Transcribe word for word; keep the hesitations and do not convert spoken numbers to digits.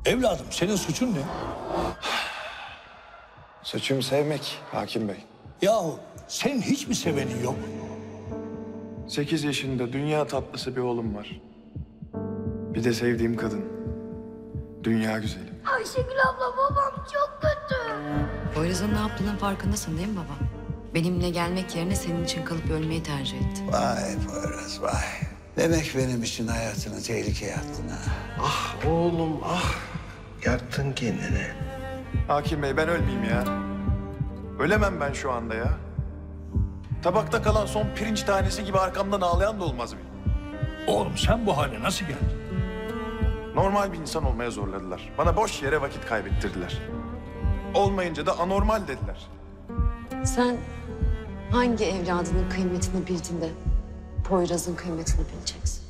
Evladım senin suçun ne? Suçum sevmek hakim bey. Yahu senin hiç mi sevenin yok? Sekiz yaşında dünya tatlısı bir oğlum var. Bir de sevdiğim kadın. Dünya güzeli. Ayşegül abla babam çok kötü. Poyraz'ın ne yaptığının farkındasın değil mi baba? Benimle gelmek yerine senin için kalıp ölmeyi tercih etti. Vay Poyraz vay. Demek benim için hayatını tehlikeye attın ha. Ah oğlum ah. Yaktın kendini. Hakim bey ben ölmeyeyim ya. Ölemem ben şu anda ya. Tabakta kalan son pirinç tanesi gibi arkamdan ağlayan da olmaz mı? Oğlum sen bu hale nasıl geldin? Normal bir insan olmaya zorladılar. Bana boş yere vakit kaybettirdiler. Olmayınca da anormal dediler. Sen hangi evladının kıymetini bildin de Poyraz'ın kıymetini bileceksin?